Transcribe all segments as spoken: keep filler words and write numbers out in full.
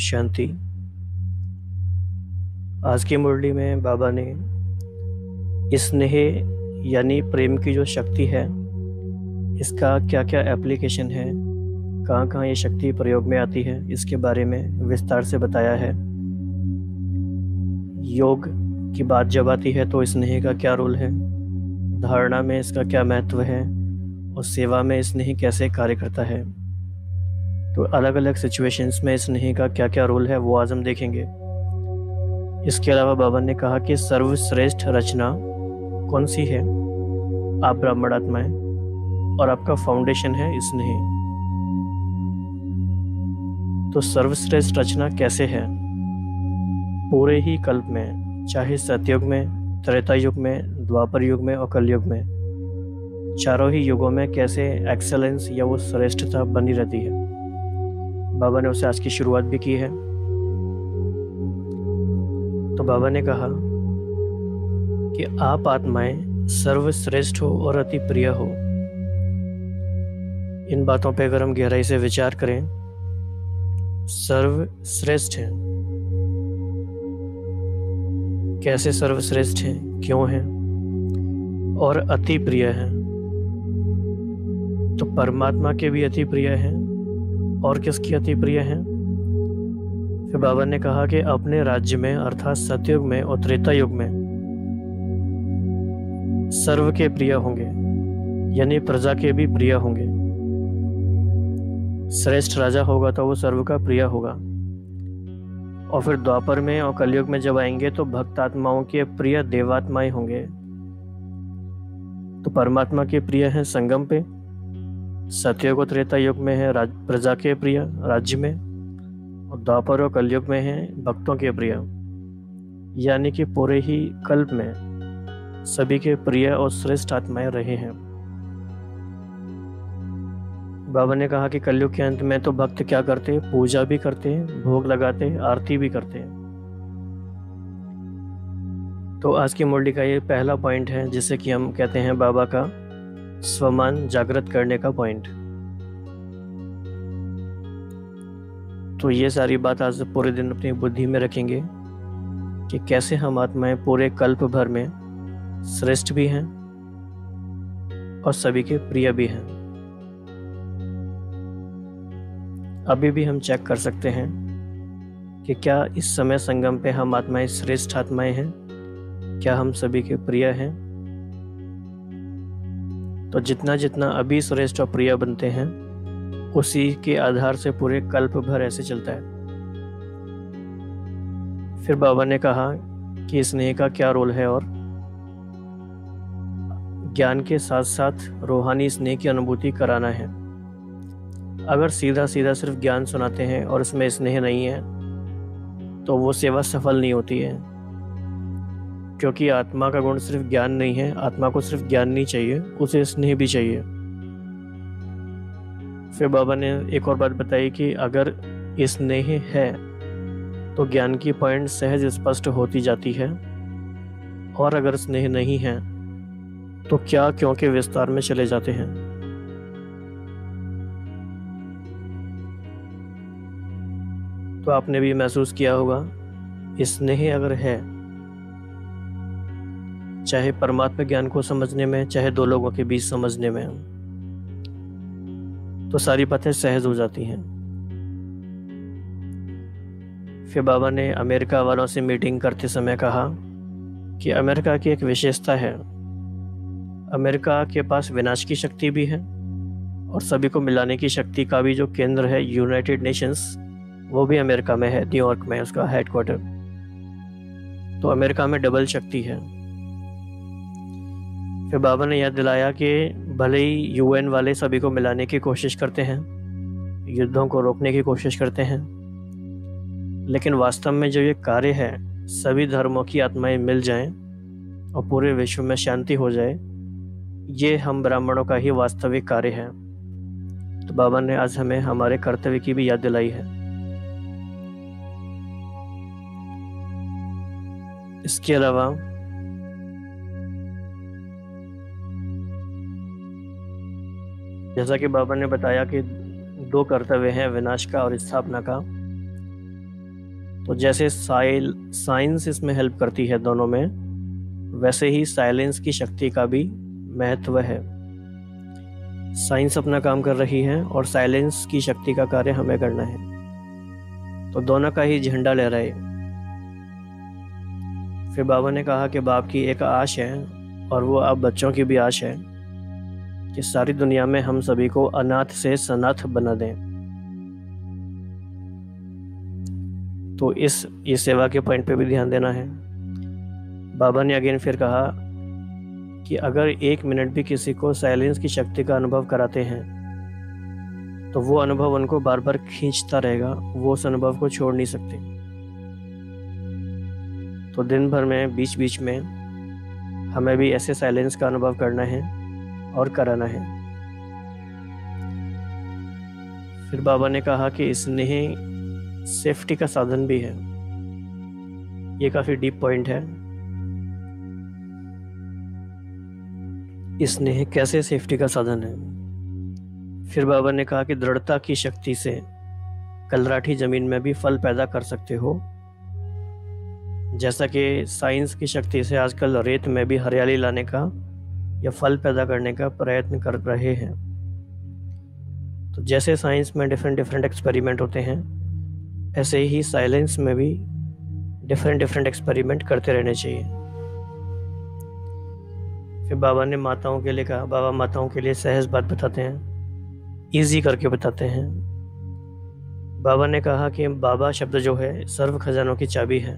शांति। आज की मुरली में बाबा ने स्नेह यानी प्रेम की जो शक्ति है, इसका क्या क्या एप्लीकेशन है, कहाँ कहाँ ये शक्ति प्रयोग में आती है, इसके बारे में विस्तार से बताया है। योग की बात जब आती है तो स्नेह का क्या रोल है, धारणा में इसका क्या महत्व है और सेवा में स्नेह कैसे कार्य करता है। तो अलग अलग सिचुएशंस में स्नेह का क्या क्या रोल है वो आज हम देखेंगे। इसके अलावा बाबा ने कहा कि सर्वश्रेष्ठ रचना कौन सी है, आप ब्राह्मण आत्मा है और आपका फाउंडेशन है स्नेह। तो सर्वश्रेष्ठ रचना कैसे है, पूरे ही कल्प में, चाहे सतयुग में, त्रेता युग में, द्वापर युग में और कलयुग में, चारों ही युगों में कैसे एक्सेलेंस या वो श्रेष्ठता बनी रहती है। बाबा ने उसे आज की शुरुआत भी की है। तो बाबा ने कहा कि आप आत्माएं सर्वश्रेष्ठ हो और अति प्रिय हो। इन बातों पे अगर हम गहराई से विचार करें, सर्वश्रेष्ठ है, कैसे सर्वश्रेष्ठ है, क्यों है, और अति प्रिय है। तो परमात्मा के भी अति प्रिय है और किसकी अति प्रिय है। फिर बाबा ने कहा कि अपने राज्य में अर्थात सतयुग में और त्रेता युग में सर्व के प्रिय होंगे, यानी प्रजा के भी प्रिय होंगे। श्रेष्ठ राजा होगा तो वो सर्व का प्रिय होगा। और फिर द्वापर में और कलयुग में जब आएंगे तो भक्त आत्माओं के प्रिय देवात्माएं होंगे। तो परमात्मा के प्रिय हैं संगम पे, सतयुग और त्रेता युग में है प्रजा के प्रिय राज्य में, और द्वापर और कलयुग में है भक्तों के प्रिय, यानी कि पूरे ही कल्प में सभी के प्रिय और श्रेष्ठ आत्माएं रहे हैं। बाबा ने कहा कि कलयुग के अंत में तो भक्त क्या करते, पूजा भी करते हैं, भोग लगाते हैं, आरती भी करते हैं। तो आज की मुरली का ये पहला पॉइंट है, जिसे कि हम कहते हैं बाबा का स्वमान जागृत करने का पॉइंट। तो ये सारी बात आज पूरे दिन अपनी बुद्धि में रखेंगे कि कैसे हम आत्माएं पूरे कल्प भर में श्रेष्ठ भी हैं और सभी के प्रिय भी हैं। अभी भी हम चेक कर सकते हैं कि क्या इस समय संगम पे हम आत्माएं श्रेष्ठ आत्माएं हैं, क्या हम सभी के प्रिय हैं। तो जितना जितना अभी श्रेष्ठ और प्रिय बनते हैं, उसी के आधार से पूरे कल्प भर ऐसे चलता है। फिर बाबा ने कहा कि स्नेह का क्या रोल है और ज्ञान के साथ साथ रूहानी स्नेह की अनुभूति कराना है। अगर सीधा सीधा सिर्फ ज्ञान सुनाते हैं और इसमें स्नेह नहीं है तो वो सेवा सफल नहीं होती है, क्योंकि आत्मा का गुण सिर्फ ज्ञान नहीं है। आत्मा को सिर्फ ज्ञान नहीं चाहिए, उसे स्नेह भी चाहिए। फिर बाबा ने एक और बात बताई कि अगर स्नेह है तो ज्ञान की पॉइंट सहज स्पष्ट होती जाती है, और अगर स्नेह नहीं है तो क्या क्यों के विस्तार में चले जाते हैं। तो आपने भी महसूस किया होगा, स्नेह अगर है, चाहे परमात्मा ज्ञान को समझने में, चाहे दो लोगों के बीच समझने में, तो सारी बातें सहज हो जाती हैं। फिर बाबा ने अमेरिका वालों से मीटिंग करते समय कहा कि अमेरिका की एक विशेषता है, अमेरिका के पास विनाश की शक्ति भी है और सभी को मिलाने की शक्ति का भी जो केंद्र है, यूनाइटेड नेशंस, वो भी अमेरिका में है, न्यूयॉर्क में उसका हेडक्वार्टर। तो अमेरिका में डबल शक्ति है। फिर बाबा ने याद दिलाया कि भले ही यूएन वाले सभी को मिलाने की कोशिश करते हैं, युद्धों को रोकने की कोशिश करते हैं, लेकिन वास्तव में जो ये कार्य है, सभी धर्मों की आत्माएं मिल जाएं और पूरे विश्व में शांति हो जाए, ये हम ब्राह्मणों का ही वास्तविक कार्य है। तो बाबा ने आज हमें हमारे कर्तव्य की भी याद दिलाई है। इसके अलावा जैसा कि बाबा ने बताया कि दो कर्तव्य हैं, विनाश का और स्थापना का। तो जैसे साइल साइंस इसमें हेल्प करती है दोनों में, वैसे ही साइलेंस की शक्ति का भी महत्व है। साइंस अपना काम कर रही है और साइलेंस की शक्ति का कार्य हमें करना है, तो दोनों का ही झंडा लहराए। फिर बाबा ने कहा कि बाप की एक आश है, और वो अब बच्चों की भी आश है कि सारी दुनिया में हम सभी को अनाथ से सनाथ बना दें। तो इस ये सेवा के पॉइंट पे भी ध्यान देना है। बाबा ने अगेन फिर कहा कि अगर एक मिनट भी किसी को साइलेंस की शक्ति का अनुभव कराते हैं तो वो अनुभव उनको बार बार खींचता रहेगा, वो उस अनुभव को छोड़ नहीं सकते। तो दिन भर में बीच बीच में हमें भी ऐसे साइलेंस का अनुभव करना है और कराना है। फिर बाबा ने कहा कि स्नेह सेफ्टी का साधन भी है। ये काफी डीप पॉइंट है। स्नेह कैसे सेफ्टी का साधन है? फिर बाबा ने कहा कि दृढ़ता की शक्ति से कलराठी जमीन में भी फल पैदा कर सकते हो, जैसा कि साइंस की शक्ति से आजकल रेत में भी हरियाली लाने का या फल पैदा करने का प्रयत्न कर रहे हैं। तो जैसे साइंस में डिफरेंट डिफरेंट एक्सपेरिमेंट होते हैं, ऐसे ही साइलेंस में भी डिफरेंट डिफरेंट एक्सपेरिमेंट करते रहने चाहिए। फिर बाबा ने माताओं के लिए कहा, बाबा माताओं के लिए सहज बात बताते हैं, इजी करके बताते हैं। बाबा ने कहा कि बाबा शब्द जो है सर्व खजानों की चाबी है।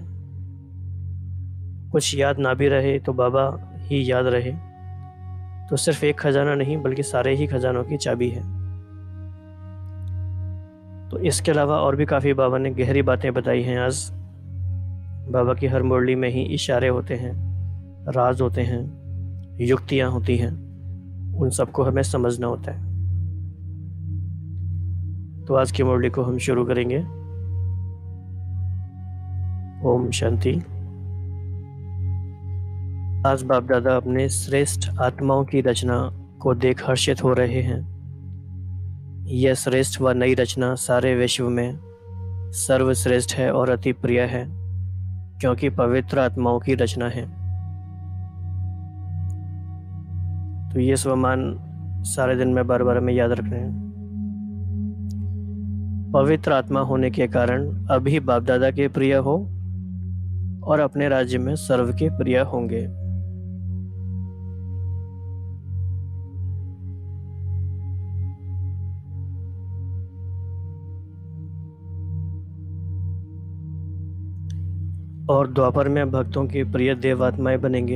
कुछ याद ना भी रहे तो बाबा ही याद रहे, तो सिर्फ एक खजाना नहीं बल्कि सारे ही खजानों की चाबी है। तो इसके अलावा और भी काफ़ी बाबा ने गहरी बातें बताई हैं। आज बाबा की हर मुरली में ही इशारे होते हैं, राज होते हैं, युक्तियाँ होती हैं, उन सबको हमें समझना होता है। तो आज की मुरली को हम शुरू करेंगे। ओम शांति। आज बाप दादा अपने श्रेष्ठ आत्माओं की रचना को देख हर्षित हो रहे हैं। यह श्रेष्ठ व नई रचना सारे विश्व में सर्वश्रेष्ठ है और अति प्रिय है, क्योंकि पवित्र आत्माओं की रचना है। तो ये स्वमान सारे दिन में बार बार हमें याद रखना है। पवित्र आत्मा होने के कारण अभी बाप दादा के प्रिय हो और अपने राज्य में सर्व के प्रिय होंगे। और द्वापर में भक्तों के प्रिय देवात्माएं बनेंगे।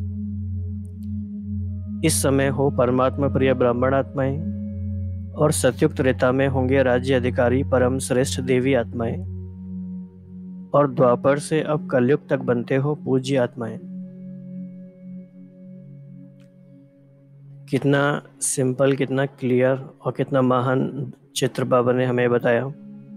इस समय हो परमात्मा प्रिय ब्राह्मण आत्माएं, और सत्युक्त त्रेता में होंगे राज्य अधिकारी परम श्रेष्ठ देवी आत्माएं, और द्वापर से अब कलयुग तक बनते हो पूज्य आत्माएं। कितना सिंपल, कितना क्लियर और कितना महान चित्र बाबा ने हमें बताया।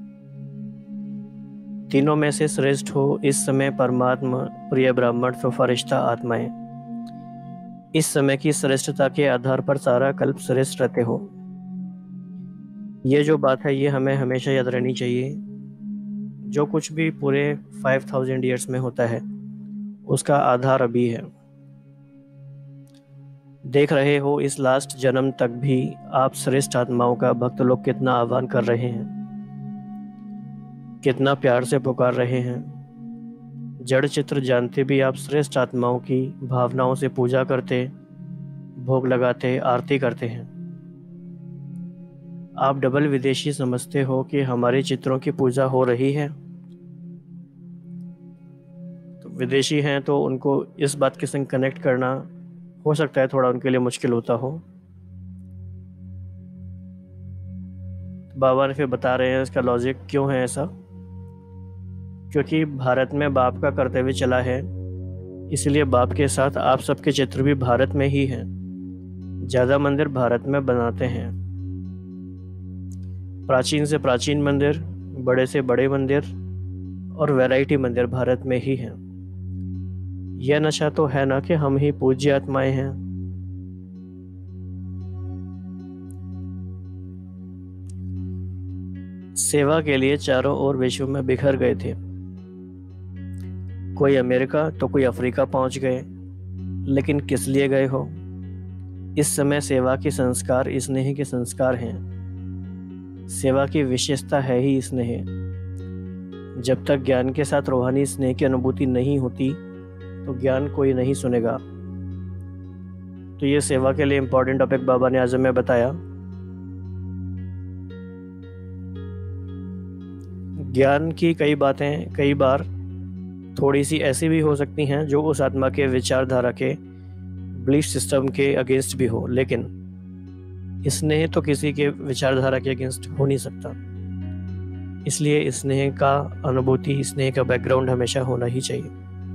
तीनों में से श्रेष्ठ हो इस समय परमात्मा प्रिय ब्राह्मण तो फरिश्ता आत्माएं। इस समय की श्रेष्ठता के आधार पर सारा कल्प श्रेष्ठ रहते हो। ये जो बात है ये हमें हमेशा याद रहनी चाहिए। जो कुछ भी पूरे फाइव थाउजेंड ईयर्स में होता है उसका आधार अभी है। देख रहे हो इस लास्ट जन्म तक भी आप श्रेष्ठ आत्माओं का भक्त लोग कितना आह्वान कर रहे हैं, कितना प्यार से पुकार रहे हैं। जड़ चित्र जानते भी आप श्रेष्ठ आत्माओं की भावनाओं से पूजा करते, भोग लगाते, आरती करते हैं। आप डबल विदेशी समझते हो कि हमारे चित्रों की पूजा हो रही है। तो विदेशी हैं तो उनको इस बात के संग कनेक्ट करना हो सकता है थोड़ा उनके लिए मुश्किल होता हो। बाबा ने फिर बता रहे हैं इसका लॉजिक क्यों है ऐसा। क्योंकि भारत में बाप का कर्तव्य चला है, इसलिए बाप के साथ आप सबके चित्र भी भारत में ही हैं। ज़्यादा मंदिर भारत में बनाते हैं, प्राचीन से प्राचीन मंदिर, बड़े से बड़े मंदिर और वैरायटी मंदिर भारत में ही हैं। यह नशा तो है ना कि हम ही पूज्य आत्माएं हैं। सेवा के लिए चारों ओर विश्व में बिखर गए थे। कोई अमेरिका तो कोई अफ्रीका पहुंच गए, लेकिन किस लिए गए हो? इस समय सेवा के संस्कार स्नेह के संस्कार हैं। सेवा की विशेषता है ही स्नेह। जब तक ज्ञान के साथ रूहानी स्नेह की अनुभूति नहीं होती तो ज्ञान कोई नहीं सुनेगा। तो ये सेवा के लिए इम्पोर्टेंट टॉपिक बाबा ने आज हमें बताया। ज्ञान की कई बातें कई बार थोड़ी सी ऐसी भी हो सकती हैं जो उस आत्मा के विचारधारा के बिलीफ सिस्टम के अगेंस्ट भी हो, लेकिन स्नेह तो किसी के विचारधारा के अगेंस्ट हो नहीं सकता। इसलिए स्नेह का अनुभूति, स्नेह का बैकग्राउंड हमेशा होना ही चाहिए।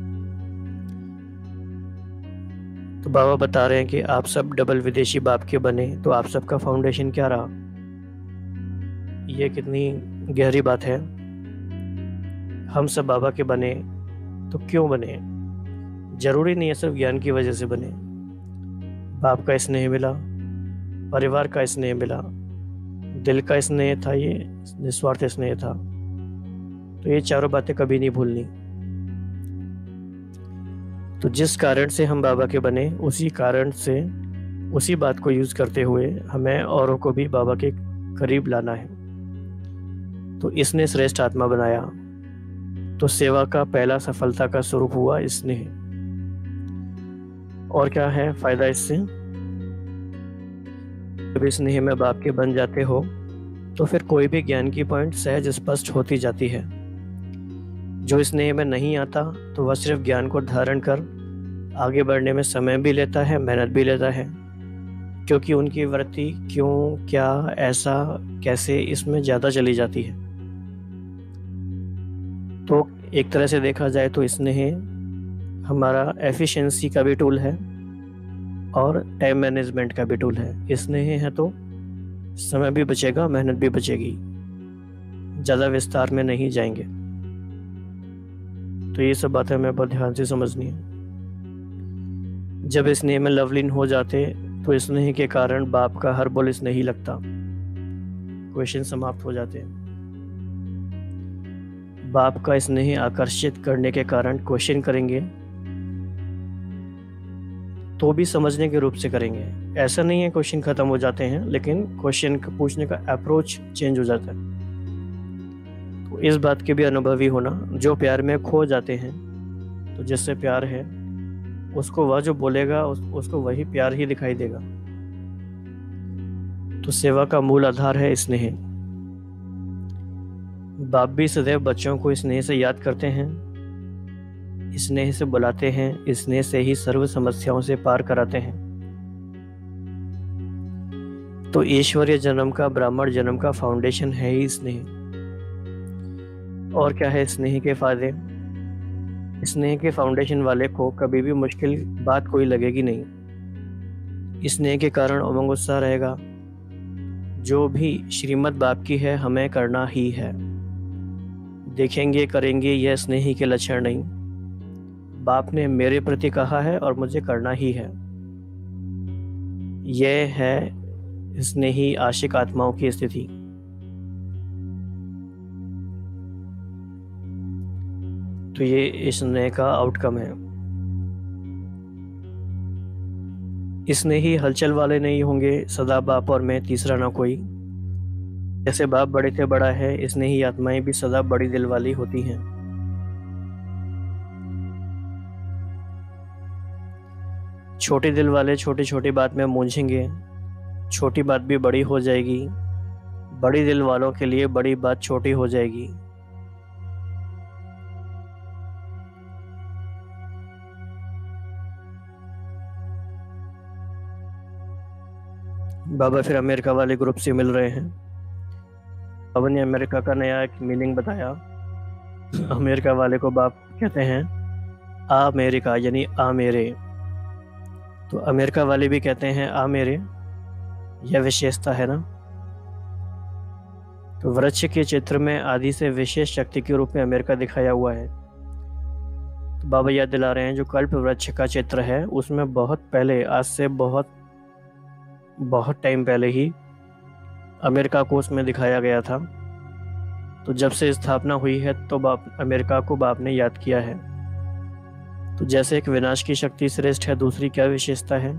तो बाबा बता रहे हैं कि आप सब डबल विदेशी बाप के बने, तो आप सबका फाउंडेशन क्या रहा? ये कितनी गहरी बात है। हम सब बाबा के बने तो क्यों बने? जरूरी नहीं है सिर्फ ज्ञान की वजह से बने। बाप का स्नेह मिला, परिवार का स्नेह मिला, दिल का स्नेह था, ये निस्वार्थ स्नेह था। तो ये चारों बातें कभी नहीं भूलनी। तो जिस कारण से हम बाबा के बने, उसी कारण से, उसी बात को यूज करते हुए हमें औरों को भी बाबा के करीब लाना है। तो इसने श्रेष्ठ आत्मा बनाया। तो सेवा का पहला सफलता का स्वरूप हुआ स्नेह। और क्या है फायदा इससे? जब स्नेह में बाप के बन जाते हो तो फिर कोई भी ज्ञान की पॉइंट सहज स्पष्ट होती जाती है। जो स्नेह में नहीं आता तो वह सिर्फ ज्ञान को धारण कर आगे बढ़ने में समय भी लेता है, मेहनत भी लेता है, क्योंकि उनकी वृत्ति क्यों, क्या, ऐसा, कैसे, इसमें ज़्यादा चली जाती है। तो एक तरह से देखा जाए तो स्नेह हमारा एफिशिएंसी का भी टूल है और टाइम मैनेजमेंट का भी टूल है। स्नेह है तो समय भी बचेगा, मेहनत भी बचेगी। ज़्यादा विस्तार में नहीं जाएंगे। तो ये सब बातें हमें बहुत ध्यान से समझनी है। जब स्नेह में लवलीन हो जाते तो स्नेह के कारण बाप का हर बोल स्नेही लगता। क्वेश्चन समाप्त हो जाते हैं। बाप का स्नेह आकर्षित करने के कारण क्वेश्चन करेंगे तो भी समझने के रूप से करेंगे। ऐसा नहीं है क्वेश्चन खत्म हो जाते हैं, लेकिन क्वेश्चन पूछने का अप्रोच चेंज हो जाता है। तो इस बात के भी अनुभवी होना। जो प्यार में खो जाते हैं तो जिससे प्यार है उसको वह जो बोलेगा उस, उसको वही प्यार ही दिखाई देगा। तो सेवा का मूल आधार है स्नेह। बाप भी सदैव बच्चों को स्नेह से याद करते हैं, स्नेह से बुलाते हैं, स्नेह से ही सर्व समस्याओं से पार कराते हैं। तो ईश्वरीय जन्म का, ब्राह्मण जन्म का फाउंडेशन है ही स्नेह। और क्या है स्नेह के फायदे? स्नेह के फाउंडेशन वाले को कभी भी मुश्किल बात कोई लगेगी नहीं। स्नेह के कारण उमंग उत्साह रहेगा। जो भी श्रीमद् बाप की है हमें करना ही है। देखेंगे, करेंगे, यह स्नेह के लक्षण नहीं। बाप ने मेरे प्रति कहा है और मुझे करना ही है। यह है स्नेही आशिक आत्माओं की स्थिति। तो ये स्नेह का आउटकम है। स्नेही हलचल वाले नहीं होंगे, सदा बाप और मैं, तीसरा ना कोई। जैसे बाप बड़े थे बड़ा है, स्नेही आत्माएं भी सदा बड़ी दिल वाली होती हैं। छोटे दिल वाले छोटी छोटी बात में मूंझेंगे, छोटी बात भी बड़ी हो जाएगी। बड़ी दिल वालों के लिए बड़ी बात छोटी हो जाएगी। बाबा फिर अमेरिका वाले ग्रुप से मिल रहे हैं। बाबा ने अमेरिका का नया एक मीनिंग बताया। अमेरिका वाले को बाप कहते हैं आ अमेरिका, यानी आ मेरे। तो अमेरिका वाले भी कहते हैं आ मेरे। यह विशेषता है ना। तो वृक्ष के चित्र में आदि से विशेष शक्ति के रूप में अमेरिका दिखाया हुआ है। तो बाबा याद दिला रहे हैं जो कल्प वृक्ष का चित्र है उसमें बहुत पहले, आज से बहुत बहुत टाइम पहले ही अमेरिका को उसमें दिखाया गया था। तो जब से स्थापना हुई है तो बाप अमेरिका को बाप ने याद किया है। तो जैसे एक विनाश की शक्ति श्रेष्ठ है, दूसरी क्या विशेषता है?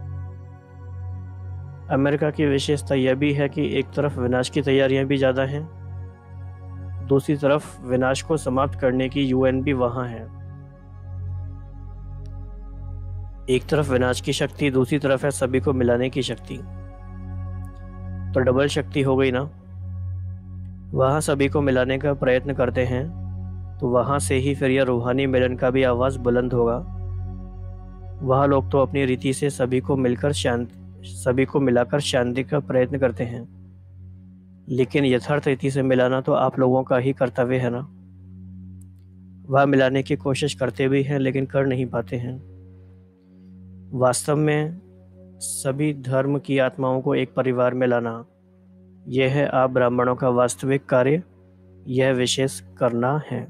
अमेरिका की विशेषता यह भी है कि एक तरफ विनाश की तैयारियां भी ज़्यादा हैं, दूसरी तरफ विनाश को समाप्त करने की यूएन भी वहां है। एक तरफ विनाश की शक्ति, दूसरी तरफ है सभी को मिलाने की शक्ति। तो डबल शक्ति हो गई ना। वहां सभी को मिलाने का प्रयत्न करते हैं तो वहां से ही फिर यह रूहानी मिलन का भी आवाज़ बुलंद होगा। वह लोग तो अपनी रीति से सभी को मिलकर शांति सभी को मिलाकर शांति का प्रयत्न करते हैं, लेकिन यथार्थ रीति से मिलाना तो आप लोगों का ही कर्तव्य है ना। वह मिलाने की कोशिश करते भी हैं लेकिन कर नहीं पाते हैं। वास्तव में सभी धर्म की आत्माओं को एक परिवार में लाना, यह है आप ब्राह्मणों का वास्तविक कार्य, यह विशेष करना है।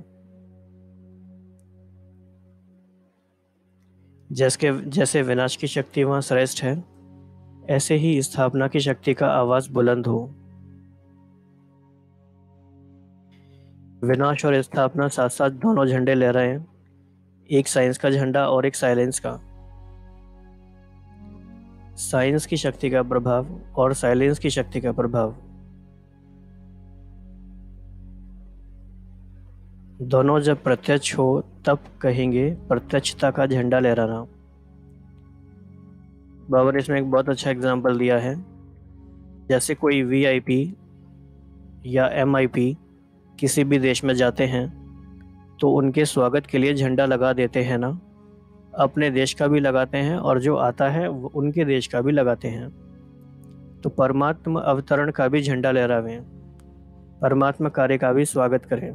जैसे जैसे विनाश की शक्ति वहाँ श्रेष्ठ है, ऐसे ही स्थापना की शक्ति का आवाज बुलंद हो। विनाश और स्थापना साथ साथ दोनों झंडे ले रहे हैं, एक साइंस का झंडा और एक साइलेंस का। साइंस की शक्ति का प्रभाव और साइलेंस की शक्ति का प्रभाव, दोनों जब प्रत्यक्ष हो तब कहेंगे प्रत्यक्षता का झंडा लहराना। बाबा ने इसमें एक बहुत अच्छा एग्जाम्पल दिया है। जैसे कोई वीआईपी या एमआईपी किसी भी देश में जाते हैं तो उनके स्वागत के लिए झंडा लगा देते हैं ना, अपने देश का भी लगाते हैं और जो आता है वो उनके देश का भी लगाते हैं। तो परमात्मा अवतरण का भी झंडा लहरावें, परमात्मा कार्य का भी स्वागत करें।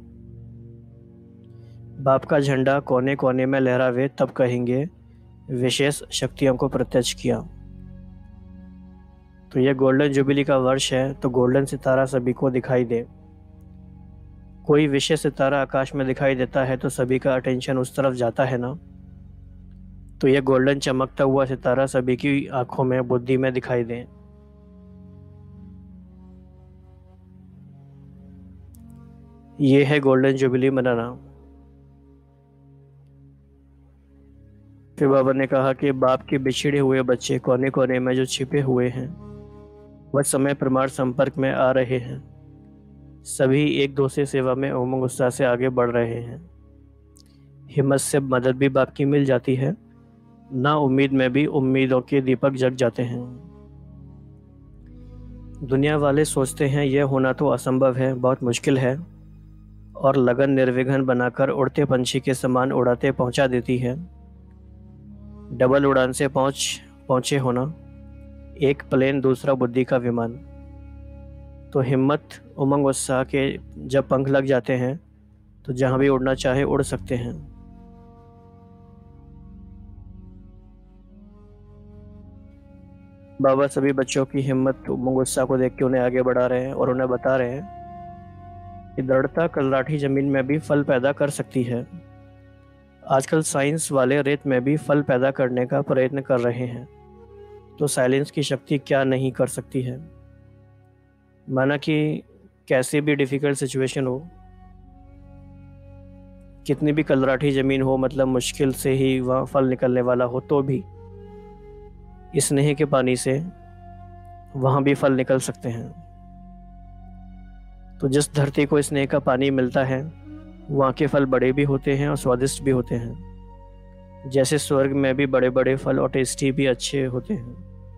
बाप का झंडा कोने कोने में लहरावे तब कहेंगे विशेष शक्तियों को प्रत्यक्ष किया। तो यह गोल्डन जुबिली का वर्ष है, तो गोल्डन सितारा सभी को दिखाई दे। कोई विशेष सितारा आकाश में दिखाई देता है तो सभी का अटेंशन उस तरफ जाता है ना। तो यह गोल्डन चमकता हुआ सितारा सभी की आंखों में, बुद्धि में दिखाई दे। ये है गोल्डन जुबिली मनाना। फिर बाबा ने कहा कि बाप के बिछड़े हुए बच्चे कोने कोने में जो छिपे हुए हैं वह समय प्रमाण संपर्क में आ रहे हैं। सभी एक दूसरे सेवा में उमंग उत्साह से आगे बढ़ रहे हैं। हिम्मत से मदद भी बाप की मिल जाती है, ना उम्मीद में भी उम्मीदों के दीपक जग जाते हैं। दुनिया वाले सोचते हैं यह होना तो असंभव है, बहुत मुश्किल है, और लगन निर्विघ्न बनाकर उड़ते पंछी के समान उड़ाते पहुंचा देती है। डबल उड़ान से पहुंच पहुंचे होना, एक प्लेन दूसरा बुद्धि का विमान। तो हिम्मत उमंग उत्साह के जब पंख लग जाते हैं तो जहां भी उड़ना चाहे उड़ सकते हैं। बाबा सभी बच्चों की हिम्मत उमंग उत्साह को देख के उन्हें आगे बढ़ा रहे हैं और उन्हें बता रहे हैं कि दृढ़ता कलराठी जमीन में भी फल पैदा कर सकती है। आजकल साइंस वाले रेत में भी फल पैदा करने का प्रयत्न कर रहे हैं, तो साइलेंस की शक्ति क्या नहीं कर सकती है। माना कि कैसी भी डिफ़िकल्ट सिचुएशन हो, कितनी भी कलराठी ज़मीन हो, मतलब मुश्किल से ही वहाँ फल निकलने वाला हो, तो भी स्नेह के पानी से वहाँ भी फल निकल सकते हैं। तो जिस धरती को स्नेह का पानी मिलता है वहाँ के फल बड़े भी होते हैं और स्वादिष्ट भी होते हैं। जैसे स्वर्ग में भी बड़े बड़े फल और टेस्टी भी अच्छे होते हैं।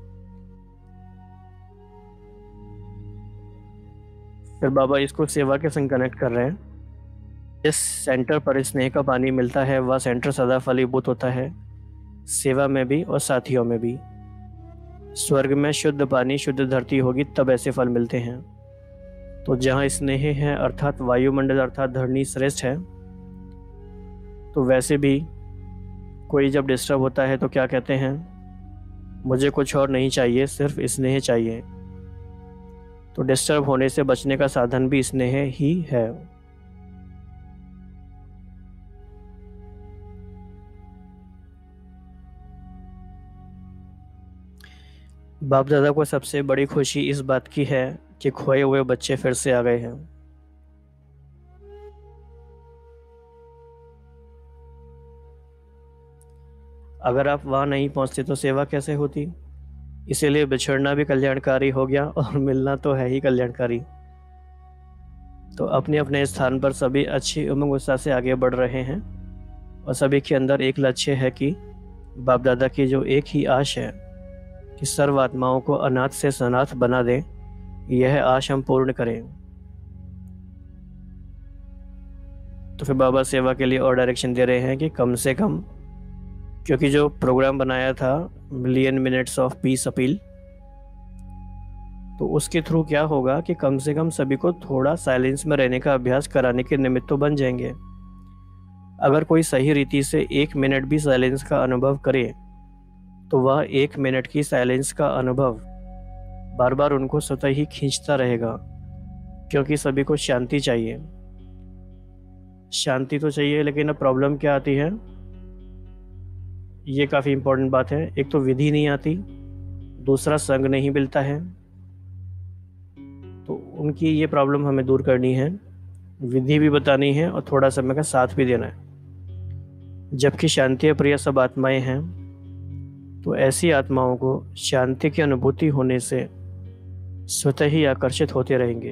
फिर बाबा इसको सेवा के संग कनेक्ट कर रहे हैं। जिस सेंटर पर स्नेह का पानी मिलता है वह सेंटर सदा फलीभूत होता है, सेवा में भी और साथियों में भी। स्वर्ग में शुद्ध पानी शुद्ध धरती होगी तब ऐसे फल मिलते हैं। तो जहाँ स्नेह है अर्थात वायुमंडल अर्थात धरनी श्रेष्ठ है, तो वैसे भी कोई जब डिस्टर्ब होता है तो क्या कहते हैं, मुझे कुछ और नहीं चाहिए, सिर्फ स्नेह चाहिए। तो डिस्टर्ब होने से बचने का साधन भी स्नेह ही है। बाप दादा को सबसे बड़ी खुशी इस बात की है कि खोए हुए बच्चे फिर से आ गए हैं। अगर आप वहाँ नहीं पहुँचते तो सेवा कैसे होती। इसीलिए बिछड़ना भी कल्याणकारी हो गया और मिलना तो है ही कल्याणकारी। तो अपने अपने स्थान पर सभी अच्छी उमंग उत्साह से आगे बढ़ रहे हैं और सभी के अंदर एक लक्ष्य है कि बाप दादा की जो एक ही आश है कि सर्व आत्माओं को अनाथ से सनाथ बना दें, यह आश हम पूर्ण करें। तो फिर बाबा सेवा के लिए और डायरेक्शन दे रहे हैं कि कम से कम, क्योंकि जो प्रोग्राम बनाया था million minutes of peace appeal, तो उसके थ्रू क्या होगा कि कम से कम सभी को थोड़ा साइलेंस में रहने का अभ्यास कराने के निमित्त तो बन जाएंगे। अगर कोई सही रीति से एक मिनट भी साइलेंस का अनुभव करे तो वह एक मिनट की साइलेंस का अनुभव बार बार उनको स्वतः ही खींचता रहेगा, क्योंकि सभी को शांति चाहिए। शांति तो चाहिए, लेकिन अब प्रॉब्लम क्या आती है, ये काफ़ी इम्पोर्टेंट बात है। एक तो विधि नहीं आती, दूसरा संग नहीं मिलता है। तो उनकी ये प्रॉब्लम हमें दूर करनी है, विधि भी बतानी है और थोड़ा समय का साथ भी देना है। जबकि शांति प्रिय सब आत्माएं हैं, तो ऐसी आत्माओं को शांति की अनुभूति होने से स्वतः ही आकर्षित होते रहेंगे।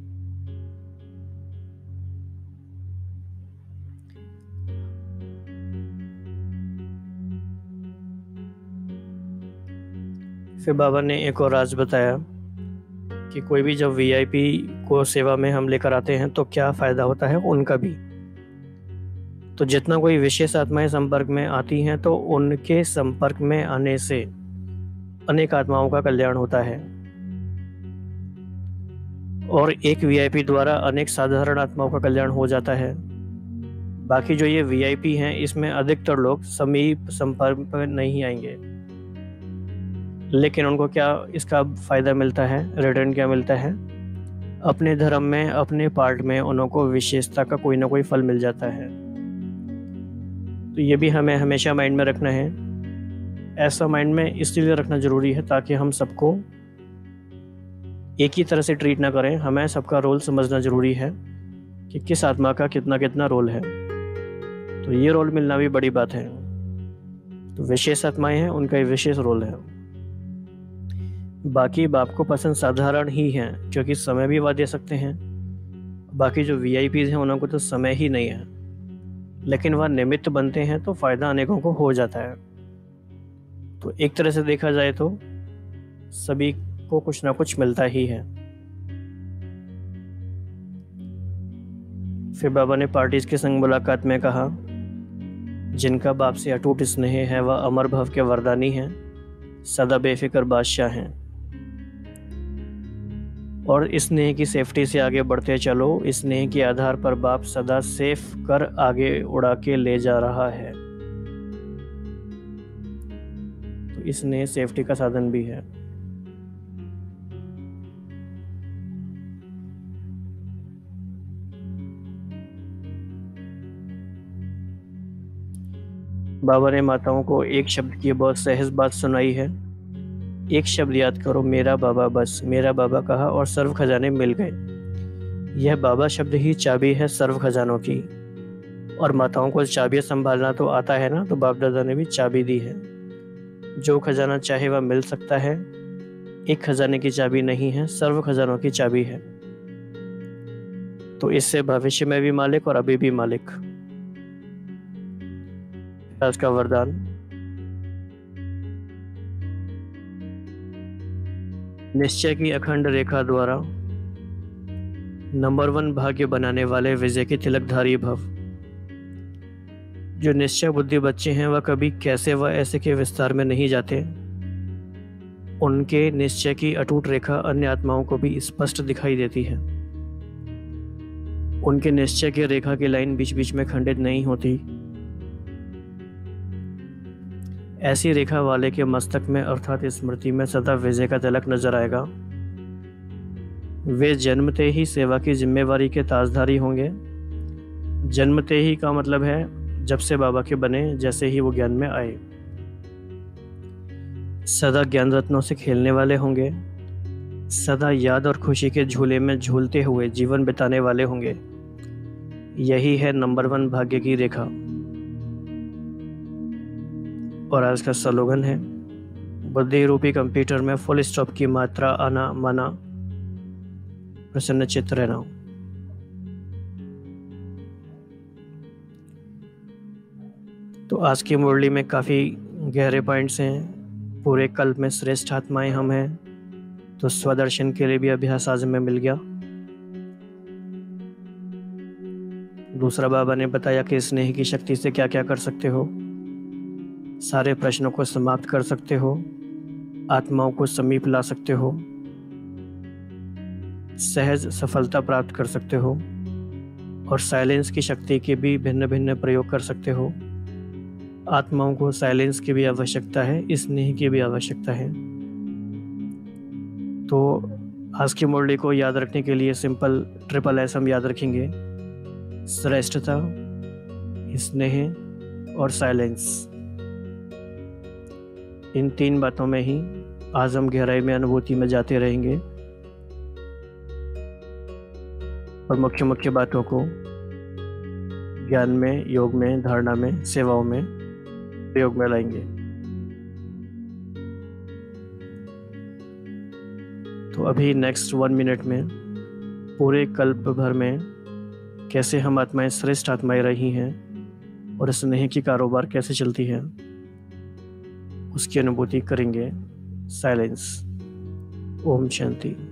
फिर बाबा ने एक और राज बताया कि कोई भी जब वीआईपी को सेवा में हम लेकर आते हैं तो क्या फ़ायदा होता है उनका भी। तो जितना कोई विशेष आत्माएं संपर्क में आती हैं तो उनके संपर्क में आने से अनेक आत्माओं का कल्याण होता है, और एक वीआईपी द्वारा अनेक साधारण आत्माओं का कल्याण हो जाता है। बाकी जो ये वीआईपी हैं, इसमें अधिकतर लोग समीप संपर्क में नहीं आएंगे, लेकिन उनको क्या इसका फ़ायदा मिलता है, रिटर्न क्या मिलता है, अपने धर्म में अपने पार्ट में उनको विशेषता का कोई ना कोई फल मिल जाता है। तो ये भी हमें हमेशा माइंड में रखना है। ऐसा माइंड में इसलिए रखना ज़रूरी है ताकि हम सबको एक ही तरह से ट्रीट ना करें। हमें सबका रोल समझना ज़रूरी है कि किस आत्मा का कितना कितना रोल है। तो ये रोल मिलना भी बड़ी बात है। तो विशेष आत्माएं हैं, उनका एक विशेष रोल है। बाकी बाप को पसंद साधारण ही हैं, क्योंकि समय भी वह दे सकते हैं। बाकी जो वीआईपीज़ हैं उनको तो समय ही नहीं है, लेकिन वह निमित्त बनते हैं तो फ़ायदा अनेकों को हो जाता है। तो एक तरह से देखा जाए तो सभी को कुछ ना कुछ मिलता ही है। फिर बाबा ने पार्टीज के संग मुलाकात में कहा, जिनका बाप से अटूट स्नेह है वह अमर भव के वरदानी हैं, सदा बेफिक्र बादशाह हैं, और स्नेह की सेफ्टी से आगे बढ़ते चलो। स्नेह के आधार पर बाप सदा सेफ कर आगे उड़ा के ले जा रहा है। तो स्नेह सेफ्टी का साधन भी है। बाबा ने माताओं को एक शब्द की बहुत सहज बात सुनाई है। एक शब्द याद करो, मेरा बाबा बस। मेरा बाबा कहा और सर्व खजाने मिल गए। यह बाबा शब्द ही चाबी है सर्व खजानों की। और माताओं को चाबियां संभालना तो आता है ना, तो बाप दादा ने भी चाबी दी है। जो खजाना चाहे वह मिल सकता है। एक खजाने की चाबी नहीं है, सर्व खजानों की चाबी है। तो इससे भविष्य में भी मालिक और अभी भी मालिक। आज का वरदान, निश्चय की अखंड रेखा द्वारा नंबर वन भाग्य बनाने वाले विजय के तिलकधारी भव। जो निश्चय बुद्धि बच्चे हैं वह कभी कैसे व ऐसे के विस्तार में नहीं जाते। उनके निश्चय की अटूट रेखा अन्य आत्माओं को भी स्पष्ट दिखाई देती है। उनके निश्चय की रेखा की लाइन बीच बीच में खंडित नहीं होती। ऐसी रेखा वाले के मस्तक में अर्थात स्मृति में सदा विजय का तिलक नजर आएगा। वे जन्मते ही सेवा की जिम्मेवारी के ताजधारी होंगे। जन्मते ही का मतलब है जब से बाबा के बने, जैसे ही वो ज्ञान में आए। सदा ज्ञान रत्नों से खेलने वाले होंगे। सदा याद और खुशी के झूले में झूलते हुए जीवन बिताने वाले होंगे। यही है नंबर वन भाग्य की रेखा। और आज का स्लोगन है, बुद्धि रूपी कंप्यूटर में फुल स्टॉप की मात्रा आना माना, प्रसन्नचित्त रहना। तो आज की मुरली में काफ़ी गहरे पॉइंट्स हैं। पूरे कल्प में श्रेष्ठ आत्माएं हम हैं, तो स्वदर्शन के लिए भी अभ्यास आज में मिल गया। दूसरा बाबा ने बताया कि स्नेह की शक्ति से क्या क्या कर सकते हो। सारे प्रश्नों को समाप्त कर सकते हो, आत्माओं को समीप ला सकते हो, सहज सफलता प्राप्त कर सकते हो, और साइलेंस की शक्ति के भी भिन्न भिन्न प्रयोग कर सकते हो। आत्माओं को साइलेंस की भी आवश्यकता है, स्नेह की भी आवश्यकता है। तो आज की मुरली को याद रखने के लिए सिंपल ट्रिपल एस हम याद रखेंगे, श्रेष्ठता, स्नेह और साइलेंस। इन तीन बातों में ही आज हम गहराई में अनुभूति में जाते रहेंगे और मुख्य मुख्य बातों को ज्ञान में, योग में, धारणा में, सेवाओं में प्रयोग में लाएंगे। तो अभी नेक्स्ट वन मिनट में पूरे कल्प भर में कैसे हम आत्माएं श्रेष्ठ आत्माएं रही हैं और स्नेह की कारोबार कैसे चलती है, उसकी अनुभूति करेंगे। साइलेंस। ओम शांति।